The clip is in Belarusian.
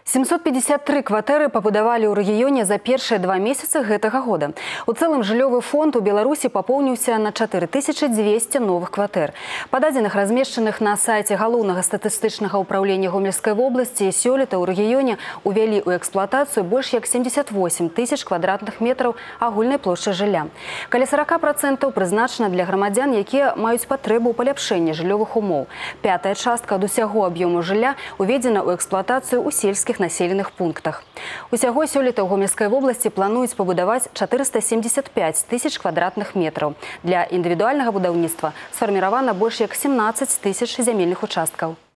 753 кватэры пабудавалі ў рэгіёне за першыя 2 месяцы гэтага года. У цэлым жыллёвы фонд у Беларусі папоўніўся на 4200 новых кватэр. Па дадзеных, размешчаных на сайце галоўнага статыстычнага ўпраўлення Гомельскай вобласці, сёлета ў рэгіёне увялі ў эксплуатацыю больш як 78 тысяч квадратных метраў агульнай плошчы жылля. Каля 40% прызначана для грамадзян, якія маюць патрэбу ў паляпшэнні жыллёвых умоў. Пятая частка ад усяго аб'ёму жылля уведзена ў эксплуатацыю ў сельскіх населеных пунктах. Усяго сёлета ў Гомельскай вобласці плануюць пабудаваць 475 тысяч квадратных метраў. Для індывідуальнага будаўніцтва сфарміравана больш як 17 тысяч зямельных участкаў.